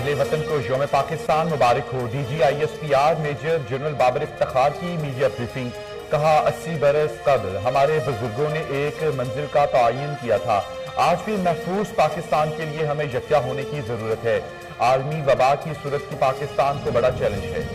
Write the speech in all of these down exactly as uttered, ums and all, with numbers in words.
अहले वतन को यौम पाकिस्तान मुबारक हो। D G I S P R major general Babar Iftikhar की मीडिया ब्रीफिंग। कहा, अस्सी बरस कबल हमारे बुजुर्गों ने एक मंजिल का तयन किया था। आज भी महफूज पाकिस्तान के लिए हमें यकजा होने की जरूरत है। आलमी वबा की सूरत की पाकिस्तान को बड़ा चैलेंज है।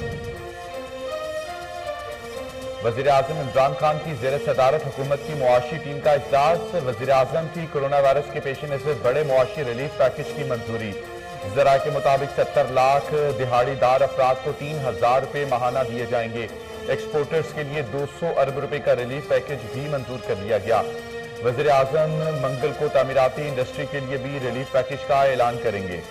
वजीर आजम इमरान खान की जेर सदारत हुकूमत की मुआशी टीम का इजलास। वजीर आजम की कोरोना वायरस के पेश नजर बड़े मुआशी रिलीफ पैकेज की मंजूरी। जरा के मुताबिक सत्तर लाख दिहाड़ीदार अफराद को तीन हजार रुपये माहाना दिए जाएंगे। एक्सपोर्टर्स के लिए दो सौ अरब रुपए का रिलीफ पैकेज भी मंजूर कर लिया गया। वजीर आजम मंगल को तामीराती इंडस्ट्री के लिए भी रिलीफ पैकेज का ऐलान करेंगे।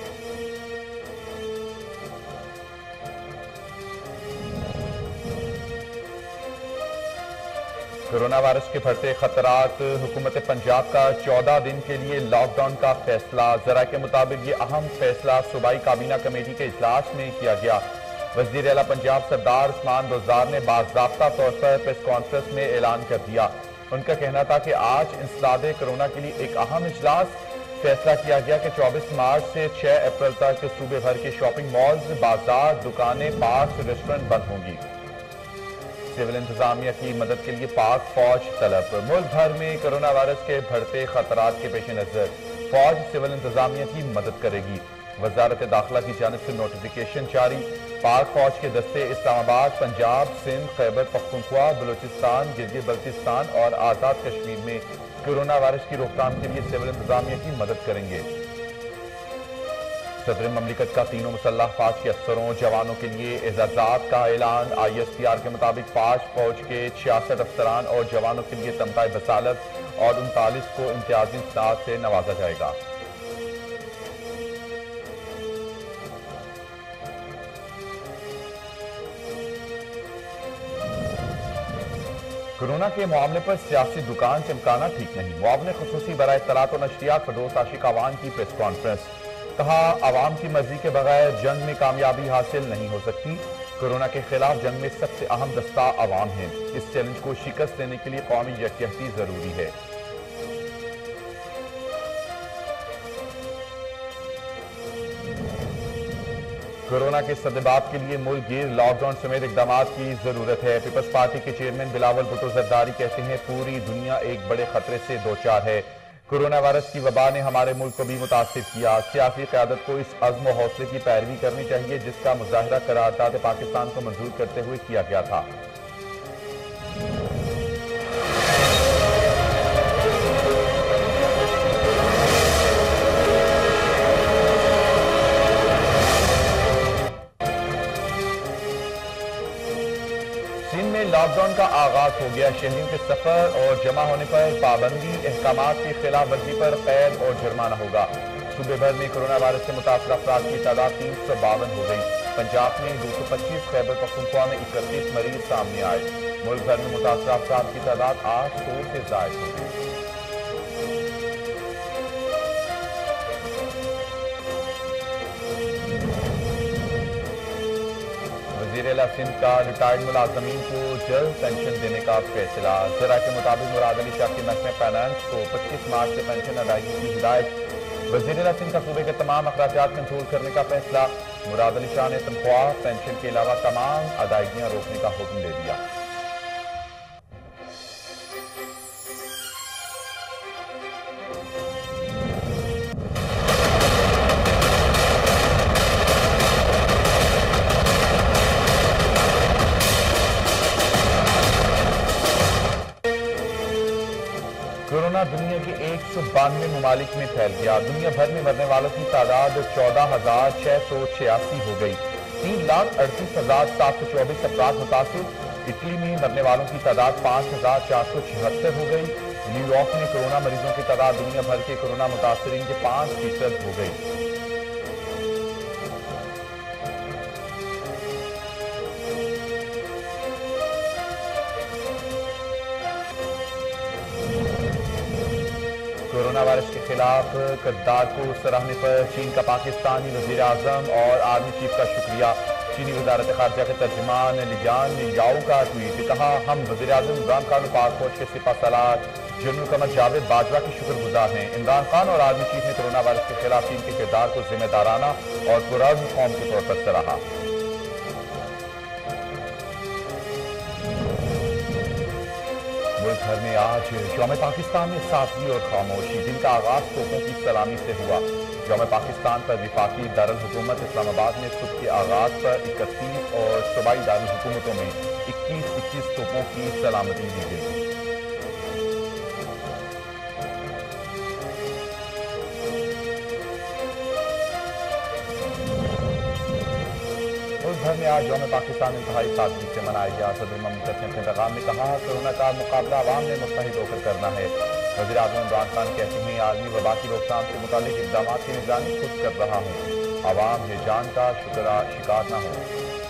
कोरोना वायरस के बढ़ते खतरात। हुकूमत पंजाब का चौदह दिन के लिए लॉकडाउन का फैसला। जरा के मुताबिक ये अहम फैसला सूबाई काबीना कमेटी के इजलास में किया गया। वजीर आला पंजाब सरदार उस्मान बुज़दार ने बाज़ाब्ता तौर पर प्रेस कॉन्फ्रेंस में ऐलान कर दिया। उनका कहना था कि आज इंसदादे कोरोना के लिए एक अहम इजलास। फैसला किया गया कि चौबीस मार्च से छह अप्रैल तक सूबे भर के शॉपिंग मॉल्स, बाजार, दुकानें, पार्क, रेस्टोरेंट बंद होंगी। सिविल इंतजामिया की मदद के लिए पाक फौज तलब। मुल्क भर में कोरोना वायरस के बढ़ते खतरात के पेश नजर फौज सिविल इंतजामिया की मदद करेगी। वजारत दाखिला की जानिब से नोटिफिकेशन जारी। पाक फौज के दस्ते इस्लामाबाद, पंजाब, सिंध, खैबर पख्तूनख्वा, बलूचिस्तान, गिलगित बल्तिस्तान और आजाद कश्मीर में कोरोना वायरस की रोकथाम के लिए सिविल इंतजामिया की मदद करेंगे। सदर ममलिकत का तीनों मुसल्लह फौज के अफसरों जवानों के लिए एजाजात का ऐलान। आई एस पी आर के मुताबिक पांच फौज के छियासठ अफसरान और जवानों के लिए तमगाए बसालत और उनतालीस को इम्तियाजी इस्नाद से नवाजा जाएगा। कोरोना के मामले पर सियासी दुकान चमकाना ठीक नहीं। मुआवने खुसूसी बराए इत्तलात और नशरियात फरदौस आशिक अवान की प्रेस कॉन्फ्रेंस। कहा, आवाम की मर्जी के बगैर जंग में कामयाबी हासिल नहीं हो सकती। कोरोना के खिलाफ जंग में सबसे अहम दस्ता आवाम है। इस चैलेंज को शिकस्त देने के लिए कौमी यकजहती जरूरी है। कोरोना के सद्देबाब के लिए मुल्क गिर लॉकडाउन समेत इकदाम की जरूरत है। पीपल्स पार्टी के चेयरमैन बिलावल भुट्टो जरदारी कहते हैं, पूरी दुनिया एक बड़े खतरे से दो चार है। कोरोना वायरस की वबा ने हमारे मुल्क को भी मुतासिर किया। सियासी क़यादत को इस अज़्म और हौसले की पैरवी करनी चाहिए जिसका मुजाहिरा करारदाद पाकिस्तान को मंजूर करते हुए किया गया था। लॉकडाउन का आगाज हो गया। शहरियों के सफर और जमा होने पर पाबंदी। अहकामात की खिलाफ वर्जी पर कैद और जुर्माना होगा। सूबे भर में कोरोना वायरस से मुतासर अफराद की तादाद तीन सौ बावन हो गई। पंजाब में दो सौ पच्चीस, खैबर पख्तूनख्वा में इकतीस मरीज सामने आए। मुल्क भर में मुतासर अफराद की तादाद आठ सौ से जायद हो गई। वज़ीर-ए-आला सिंध का रिटायर्ड मुलाजमीन को जल्द पेंशन देने का फैसला। जरा के मुताबिक मुराद अली शाह के महकमे फाइनेंस को पच्चीस मार्च से पेंशन अदायगी की हिदायत। वज़ीर-ए-आला सिंध का सूबे के तमाम अखराजात कंट्रोल करने का फैसला। मुराद अली शाह ने तनख्वाह, पेंशन के अलावा तमाम अदायगियां रोकने का हुक्म दे दिया। कोरोना दुनिया के एक सौ बानवे ममालिक में फैल गया। दुनिया भर में मरने वालों की तादाद चौदह हजार छह सौ छियासी हो गई। तीन लाख अड़तीस हजार सात सौ चौबीस अफराद मुतासिर। इटली में मरने वालों की तादाद पांच हजार चार सौ छिहत्तर हो गई। न्यूयॉर्क में कोरोना मरीजों की तादाद दुनिया भर के कोरोना मुतासरीन के पांच फीसद हो गई। कोरोना वायरस के खिलाफ किरदार को सराहने पर चीन का पाकिस्तानी वजीर आजम और आर्मी चीफ का शुक्रिया। चीनी वजारत खारजा के तर्जुमान लिजान याओ का ट्वीट, कहा हम वज़ीर आज़म इमरान खान और पाक फौज के सिपा सलार जनरल कमर जावेद बाजवा के शुक्रगुजार हैं। इमरान खान और आर्मी चीफ ने कोरोना वायरस के खिलाफ चीन के किरदार को जिम्मेदाराना और पुरअज़्म कौम के तौर पर सराहा। मुल्क भर में आज यौम पाकिस्तान में सादगी और खामोशी। दिन का आगाज तोपों की सलामी से हुआ। यौम पाकिस्तान पर विफाकी दारुल हुकूमत इस्लामाबाद में सुबह के आगाज पर इकतीस और सूबाई दारुल हुकूमतों में इक्कीस इक्कीस तोपों की सलामती दी गई। मुल्क भर में आज यौम पाकिस्तान इंतहाई सादगी से मनाया गया। सदर ममलकत ने अपने पैगाम में कहा, कोरोना का मुकाबला अवाम ने मुत्तहिद होकर करना है। वज़ीर आज़म इमरान खान कहते हैं, आलमी वबा की रोकथाम के मुताबिक इक़दाम की निगरानी खुद कर रहा हूँ। अवाम हिजान का शुक्र शिकार न हो।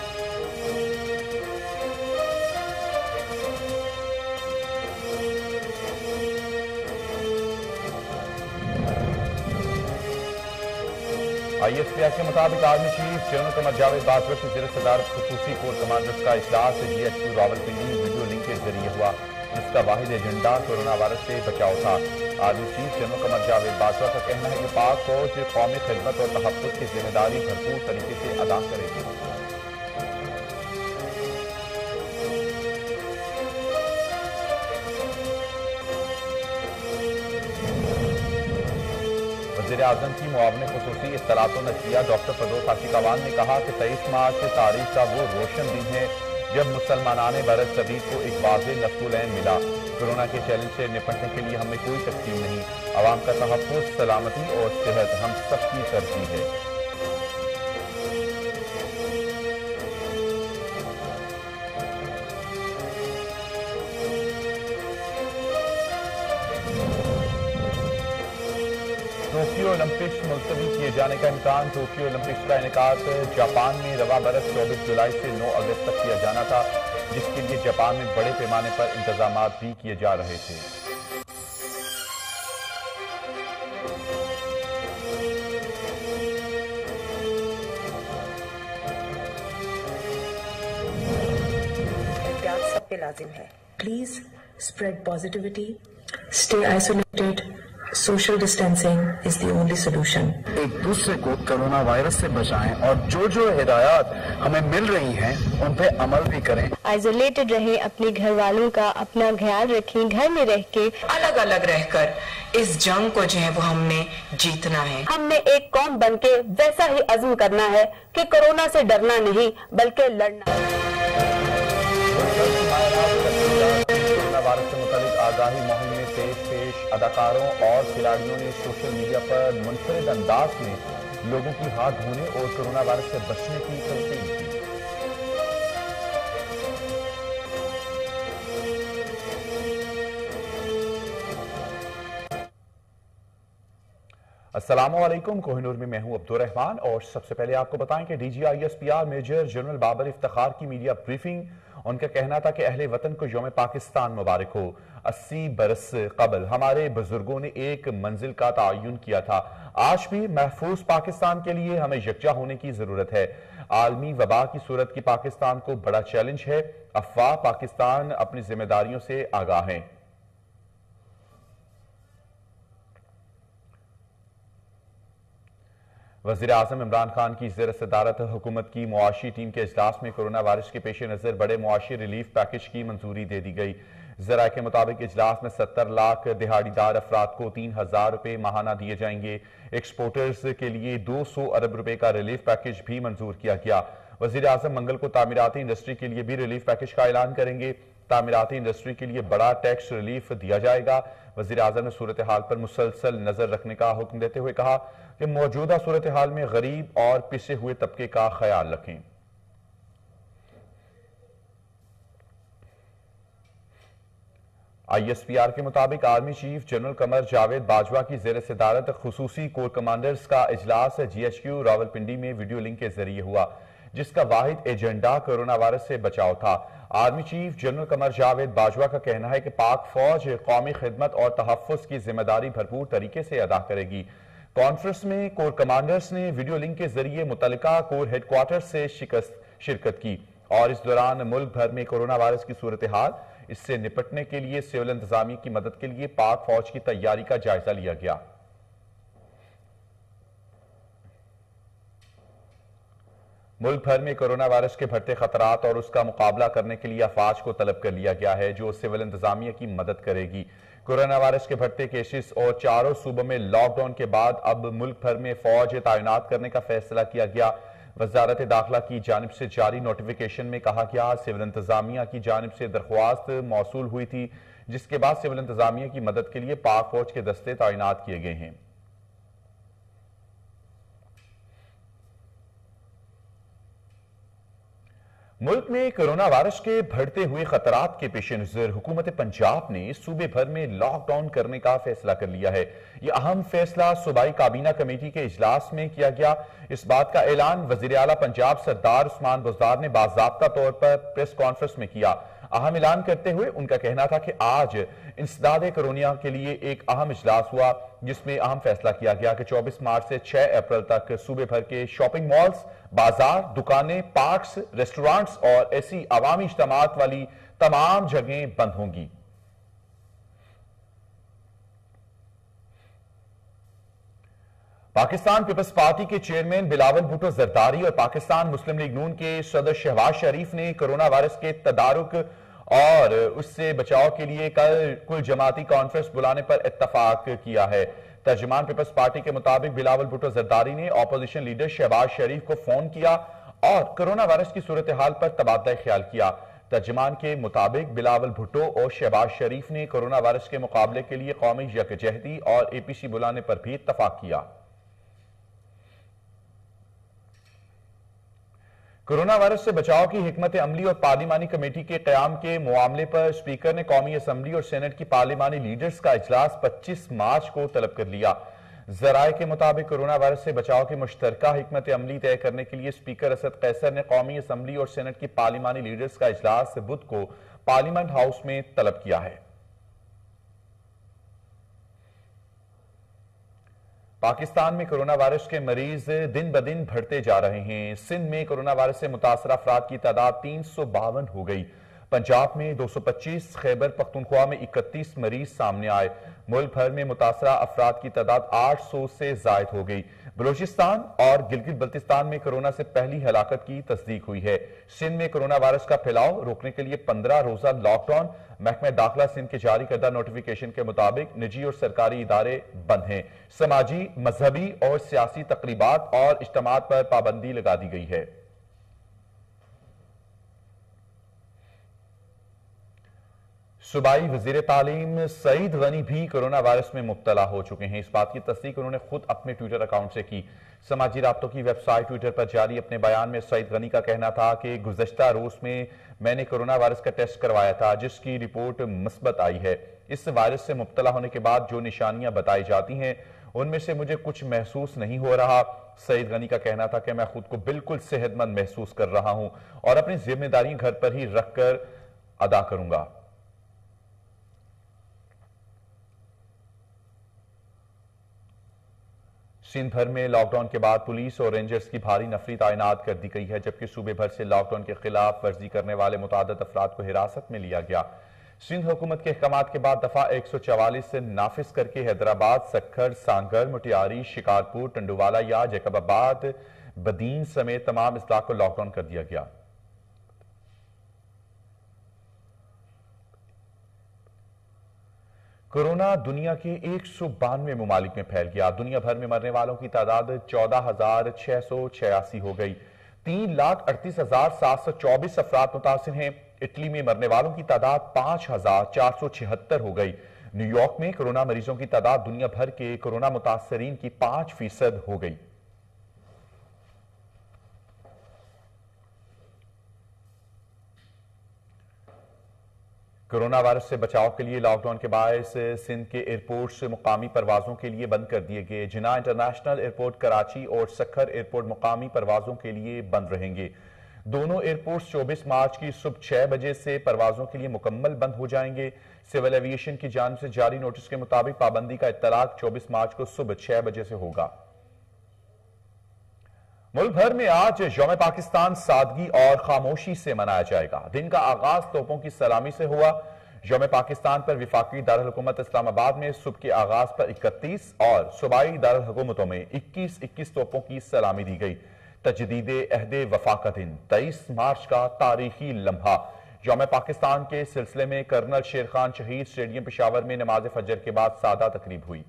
आई एस पी आर के मुताबिक army chief general Qamar Javed Bajwa की ज़ेर सदारत खुसूसी कोर कमांडर्स का इजलास G H Q Rawalpindi video link के जरिए हुआ, जिसका वाहिद एजेंडा कोरोना वायरस से बचाव था। Army chief general Qamar Javed Bajwa का कहना है कि पाक फौज कौमी खिदमत और तहफ़्फ़ुज़ की जिम्मेदारी भरपूर तरीके से अदा करेगी। वज़ीर आज़म की मुआवने खुसूसी इत्तलात व नशरिया डॉक्टर फरदौस आशिक अवान ने कहा कि तेईस मार्च से तारीख का वो रोशन दिन है जब मुसलमानाने बरस सदीद को एक वाज़ेह नस्ल मिला। कोरोना के चैलेंज से निपटने के लिए हमें कोई तकसीम नहीं। अवाम का तहफ़्फ़ुज़, सलामती और सेहत हम सबकी तरजीह है। टोक्यो ओलंपिक्स मुलतवी किए जाने का इम्कान। टोक्यो ओलंपिक्स का इनेकाद जापान में रवा बरस चौबीस जुलाई से नौ अगस्त तक किया जाना था, जिसके लिए जापान में बड़े पैमाने पर इंतजाम भी किए जा रहे थे। एहतियात सब पे लाजिम है। Please spread positivity, stay isolated, social distancing is the only solution. एक दूसरे को कोरोना वायरस से बचाएं और जो जो हिदायत हमें मिल रही हैं उन पे अमल भी करें। आइसोलेटेड रहें, अपने घर वालों का अपना ख्याल रखें, घर में रह के अलग अलग रहकर इस जंग को जो है वो हमने जीतना है। हमने एक कौम बनके वैसा ही अज़्म करना है कि कोरोना से डरना नहीं बल्कि लड़ना। कोरोना वायरस से मुतालिक आगाही मुहिम में पेश पेश अदाकारों और खिलाड़ियों ने सोशल मीडिया पर मुनफरिद अंदाज में लोगों की हाथ धोने और कोरोना वायरस से बचने की तलकीन की। अस्सलामुअलैकुम, कोहिनूर में मैं हूं अब्दुल रहमान और सबसे पहले आपको बताएं कि DG I S P R major general Babar Iftikhar की मीडिया ब्रीफिंग। उनका कहना था कि अहले वतन को यौम पाकिस्तान मुबारक हो। अस्सी बरस कबल हमारे बुजुर्गों ने एक मंजिल का तयन किया था। आज भी महफूज पाकिस्तान के लिए हमें यकजा होने की जरूरत है। आलमी वबा की सूरत की पाकिस्तान को बड़ा चैलेंज है। अफवाह पाकिस्तान अपनी जिम्मेदारियों से आगाह है। वज़ीर आज़म इमरान खान की ज़ेर सदारत हुकूमत की मुआशी टीम के इजलास में कोरोना वायरस के पेश नज़र बड़े मुआशी रिलीफ पैकेज की मंजूरी दे दी गई। ज़राए के मुताबिक इजलास में सत्तर लाख दिहाड़ीदार अफराद को तीन हजार रुपये माहाना दिए जाएंगे। एक्सपोर्टर्स के लिए दो सौ अरब रुपए का रिलीफ पैकेज भी मंजूर किया गया। वज़ीर आज़म मंगल को तामीराती इंडस्ट्री के लिए भी रिलीफ पैकेज का ऐलान करेंगे। तामीराती इंडस्ट्री के लिए बड़ा टैक्स रिलीफ दिया जाएगा। वज़ीर आज़म ने सूरत हाल पर मुसलसल नजर रखने का हुक्म देते हुए कहा कि मौजूदा सूरत हाल में गरीब और पिछे हुए तबके का ख्याल रखें। आई एस पी आर के मुताबिक army chief general Qamar Javed Bajwa की ज़ेर सदारत खुसूसी कोर कमांडर्स का इजलास जी एच क्यू रावलपिंडी में वीडियो लिंक के जरिए हुआ, जिसका वाहिद एजेंडा कोरोना वायरस से बचाव था। Army chief general Qamar Javed Bajwa का कहना है कि पाक फौज कौमी खिदमत और तहफ़्फ़ुज़ की जिम्मेदारी भरपूर तरीके से अदा करेगी। कॉन्फ्रेंस में कोर कमांडर्स ने वीडियो लिंक के जरिए मुतल्लिका कोर हेडक्वार्टर से शिकस्त शिरकत की और इस दौरान मुल्क भर में कोरोना वायरस की सूरत हाल, इससे निपटने के लिए सिविल इंतजामिया की मदद के लिए पाक फौज की तैयारी का जायजा लिया गया। मुल्क भर में कोरोना वायरस के बढ़ते खतरात और उसका मुकाबला करने के लिए अफवाज को तलब कर लिया गया है जो सिविल इंतजामिया की मदद करेगी। कोरोना वायरस के बढ़ते केसेस और चारों सूबों में लॉकडाउन के बाद अब मुल्क भर में फौज तैनात करने का फैसला किया गया। वजारत दाखिला की जानिब से जारी नोटिफिकेशन में कहा गया, सिविल इंतजामिया की जानिब से दरख्वास्त मौसूल हुई थी, जिसके बाद सिविल इंतजामिया की मदद के लिए पाक फौज के दस्ते तैनात किए गए हैं। मुल्क में कोरोना वायरस के बढ़ते हुए खतरात के पेश नजर हुकूमत पंजाब ने सूबे भर में लॉकडाउन करने का फैसला कर लिया है। यह अहम फैसला सूबाई काबीना कमेटी के इजलास में किया गया। इस बात का ऐलान वजीर आला पंजाब सरदार उस्मान बुज़दार ने बाज़ाब्ता तौर पर प्रेस कॉन्फ्रेंस में किया। अहम ऐलान करते हुए उनका कहना था कि आज इंसदाद कोरोना के लिए एक अहम इजलास हुआ जिसमें अहम फैसला किया गया कि चौबीस मार्च से छह अप्रैल तक सूबे भर के शॉपिंग मॉल्स, बाजार, दुकानें, पार्क्स, रेस्टोरेंट्स और ऐसी अवामी इज्तिमात वाली तमाम जगहें बंद होंगी। पाकिस्तान पीपल्स पार्टी के चेयरमैन बिलावल भुट्टो जरदारी और पाकिस्तान मुस्लिम लीग नून के सदर शहबाज शरीफ ने कोरोना वायरस के तदारुक और उससे बचाव के लिए कल कुल जमाती कॉन्फ्रेंस बुलाने पर इत्तफाक किया है। तर्जुमान पीपल्स पार्टी के मुताबिक बिलावल भुट्टो जरदारी ने ऑपोजिशन लीडर शहबाज शरीफ को फोन किया और कोरोना वायरस की सूरत हाल पर तबादला ख्याल किया। तर्जुमान के मुताबिक बिलावल भुट्टो और शहबाज शरीफ ने कोरोना वायरस के मुकाबले के लिए कौमी यकजहती और एपीसी बुलाने पर भी इत्तफाक किया। कोरोना वायरस से बचाव की हिकमत अमली और पार्लिमानी कमेटी के कयाम के मामले पर स्पीकर ने कौमी असम्बली और सेनेट की पार्लिमानी लीडर्स का इजलास पच्चीस मार्च को तलब कर लिया। जराये के मुताबिक कोरोना वायरस से बचाव की मुश्तरका हिकमत अमली तय करने के लिए स्पीकर असद कैसर ने कौमी असम्बली और सेनेट की पार्लिमानी लीडर्स का इजलास बुध को पार्लियामेंट हाउस में तलब किया है। पाकिस्तान में कोरोना वायरस के मरीज दिन ब दिन बढ़ते जा रहे हैं। सिंध में कोरोना वायरस से मुतासर अफराद की तादाद तीन सौ बावन हो गई। पंजाब में दो सौ पच्चीस, खैबर पख्तूनख्वा में इकतीस मरीज सामने आए। मुल्क भर में मुतासरा अफराद की तादाद आठ सौ से जायद हो गई। बलूचिस्तान और गिलगित बल्तिस्तान में कोरोना से पहली हलाकत की तस्दीक हुई है। सिंध में कोरोना वायरस का फैलाव रोकने के लिए पंद्रह रोजा लॉकडाउन। महकमा दाखिला सिंध के जारी करदा नोटिफिकेशन के मुताबिक निजी और सरकारी इदारे बंद हैं। समाजी, मजहबी और सियासी तकरीबात और इज्तिमात पर पाबंदी लगा दी गई है। सूबाई वजीर तालीम सईद गनी भी कोरोना वायरस में मुब्तला हो चुके हैं। इस बात की तस्दीक उन्होंने खुद अपने ट्विटर अकाउंट से की। समाजी राब्तों की वेबसाइट ट्विटर पर जारी अपने बयान में सईद गनी का कहना था कि गुज़श्ता रोज में मैंने कोरोना वायरस का टेस्ट करवाया था जिसकी रिपोर्ट मुस्बत आई है। इस वायरस से मुब्तला होने के बाद जो निशानियां बताई जाती हैं उनमें से मुझे कुछ महसूस नहीं हो रहा। सईद गनी का कहना था कि मैं खुद को बिल्कुल सेहतमंद महसूस कर रहा हूं और अपनी जिम्मेदारी घर पर ही रखकर अदा करूंगा। सिंध भर में लॉकडाउन के बाद पुलिस और रेंजर्स की भारी नफरी तैनात कर दी गई है, जबकि सूबे भर से लॉकडाउन के खिलाफ वर्जी करने वाले मुतादद अफराद को हिरासत में लिया गया। सिंध हुकूमत के अहकामात के बाद दफा एक सौ चवालीस से नाफिज करके हैदराबाद, सक्खर, सांगर, मुटियारी, शिकारपुर, टंडुवाला या जैकबाबाद, बदीन समेत तमाम इस्लाक को लॉकडाउन कर दिया गया। कोरोना दुनिया के एक सौ बानवे ममालिक में फैल गया। दुनिया भर में मरने वालों की तादाद चौदह हजार छह सौ छियासी हो गई। तीन लाख अड़तीस हजार सात सौ चौबीस अफराद मुतासिर हैं। इटली में मरने वालों की तादाद पांच हजार चार सौ छिहत्तर हो गई। न्यूयॉर्क में कोरोना मरीजों की तादाद दुनिया भर के कोरोना मुतासरीन की पांच फीसद हो गई। कोरोना वायरस से बचाव के लिए लॉकडाउन के बायस सिंध के एयरपोर्ट्स मुकामी परवाजों के लिए बंद कर दिए गए। जिन्ना इंटरनेशनल एयरपोर्ट कराची और सक्खर एयरपोर्ट मुकामी परवाजों के लिए बंद रहेंगे। दोनों एयरपोर्ट्स चौबीस मार्च की सुबह छह बजे से परवाजों के लिए मुकम्मल बंद हो जाएंगे। सिविल एविएशन की जानिब से जारी नोटिस के मुताबिक पाबंदी का इत्तलाक चौबीस मार्च को सुबह छह बजे से होगा। मुल्क भर में आज यौम पाकिस्तान सादगी और खामोशी से मनाया जाएगा। दिन का आगाज तोपों की सलामी से हुआ। यौम पाकिस्तान पर विफाकी दारुल हुकूमत इस्लामाबाद में सुबह के आगाज पर इकतीस और सूबाई दारुल हुकूमतों में इक्कीस इक्कीस तोपों की सलामी दी गई। तजदीदे अहदे वफा का दिन तेईस मार्च का तारीखी लम्हा। यौम पाकिस्तान के सिलसिले में कर्नल शेर खान शहीद स्टेडियम पेशावर में नमाज फजर के बाद सादा तकरीब हुई।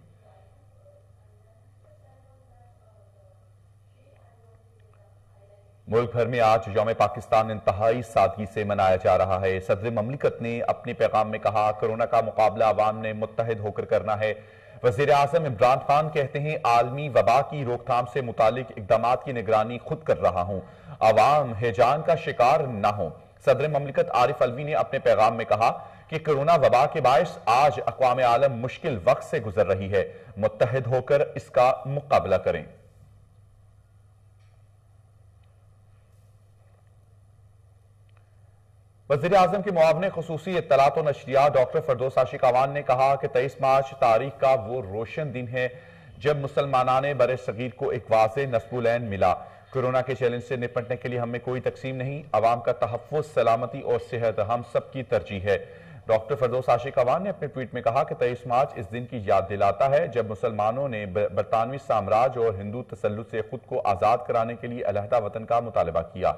मुल्क भर में आज यौम पाकिस्तान इंतहाई सादगी से मनाया जा रहा है। सदर ममलिकत ने अपने पैगाम में कहा, कोरोना का मुकाबला अवाम ने मुत्तहिद होकर करना है। वजीर आजम इमरान खान कहते हैं, आलमी वबा की रोकथाम से मुतालिक इकदाम की निगरानी खुद कर रहा हूं, अवाम हैजान का शिकार न हो। सदर ममलिकत आरिफ अलवी ने अपने पैगाम में कहा कि कोरोना वबा के बायस आज अक़वाम आलम मुश्किल वक्त से गुजर रही है, मुत्तहिद होकर इसका मुकाबला करें। वज़ीर आज़म के मुआवने ख़ुसूसी इत्तलात व नशरियात डॉक्टर फरदौस आशिक अवान ने कहा कि तेईस मार्च तारीख का वो रोशन दिन है जब मुसलमानाने बरे सगीर को एक वाज़े नस्बुलैन मिला। कोरोना के चैलेंज से निपटने के लिए हमें कोई तकसीम नहीं, अवाम का तहफ़्फ़ुज़, सलामती और सेहत हम सब की तरजीह है। डॉक्टर फरदौस आशिक अवान ने अपने ट्वीट में कहा कि तेईस मार्च इस दिन की याद दिलाता है जब मुसलमानों ने बरतानवी साम्राज्य और हिंदू तसल्लुत से खुद को आज़ाद कराने के लिए अलहदा वतन का मुतालबा किया।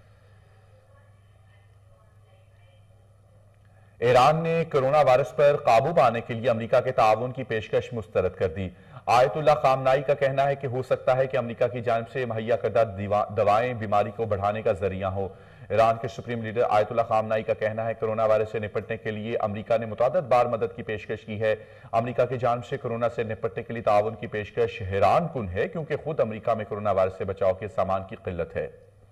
ईरान ने कोरोना वायरस पर काबू पाने के लिए अमेरिका के ताउन की पेशकश मुस्तरद कर दी। आयतुल्लाह खामनाई का कहना है कि हो सकता है कि अमेरिका की जानिब से मुहैया करदा दवाएं बीमारी को बढ़ाने का जरिया हो। ईरान के सुप्रीम लीडर आयतुल्लाह खामनाई का कहना है कोरोना वायरस से निपटने के लिए अमेरिका ने मुतअद्दिद बार मदद की पेशकश की है। अमेरिका की जानिब से कोरोना से निपटने के लिए ताउन की पेशकश हैरान कुन है क्योंकि खुद अमेरिका में कोरोना वायरस से बचाव के सामान की किल्लत है।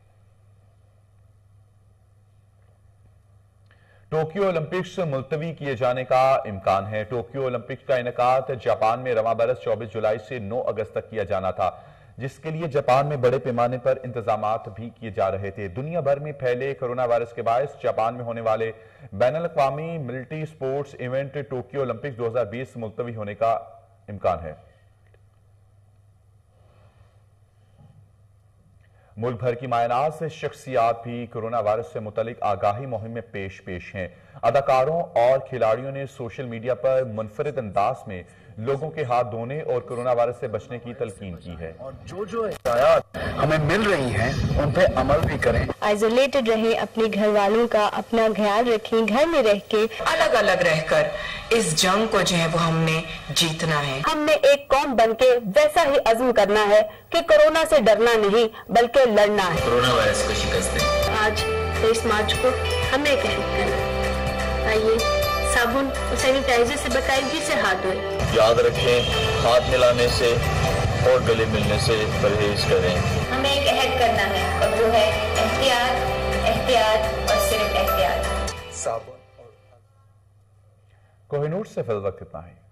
टोक्यो ओलंपिक्स मुलतवी किए जाने का इम्कान है। टोक्यो ओलंपिक्स का इनेकाद जापान में रवां बरस चौबीस जुलाई से नौ अगस्त तक किया जाना था, जिसके लिए जापान में बड़े पैमाने पर इंतजामात भी किए जा रहे थे। दुनिया भर में फैले कोरोना वायरस के बायस जापान में होने वाले बैनुल-अक़वामी military sports event Tokyo Olympics दो हजार बीस मुलतवी होने का इम्कान है। मुल्क भर की मायनाज शख्सियात भी कोरोना वायरस से मुतलिक आगाही मुहिम में पेश पेश हैं। अदाकारों और खिलाड़ियों ने सोशल मीडिया पर मुनफरिद अंदाज में लोगों के हाथ धोने और कोरोना वायरस से बचने की तलकीन की है। और जो जो हिदायत हमें मिल रही हैं उन पे अमल भी करें। आइसोलेटेड रहें, अपने घर वालों का अपना ख्याल रखें, घर में रह के अलग अलग रहकर इस जंग को जो है वो हमने जीतना है। हमने एक कौम बनके वैसा ही अज़्म करना है कि कोरोना से डरना नहीं बल्कि लड़ना है। कोरोना वायरस को शिकस्त दें। आज तेईस मार्च को हमें एक अहद करना। आइए साबुन और सैनिटाइजर से बाकायदगी से हाथ धोएं। याद रखें, हाथ मिलाने से और गले मिलने से परहेज करें। हमें एक अहद करना है और वो है एहतियात, एहतियात और सिर्फ एहतियात। कोहिनूर से फिल वक्त इतना है।